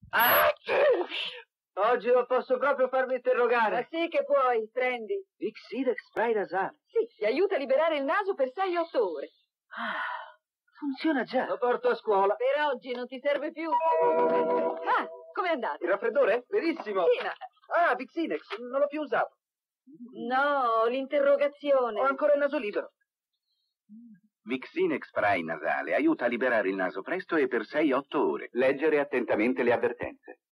Oggi non posso proprio farmi interrogare. Ma sì che puoi, prendi. Vixidex spray nasale. Sì, ti aiuta a liberare il naso per 6-8 ore. Funziona già. Lo porto a scuola. Per oggi non ti serve più. Com'è andato? Il raffreddore? Benissimo. Sì, ma... Vixidex, non l'ho più usato. No, l'interrogazione. Ho ancora il naso libero. Vixinex spray nasale aiuta a liberare il naso presto e per 6-8 ore. Leggere attentamente le avvertenze.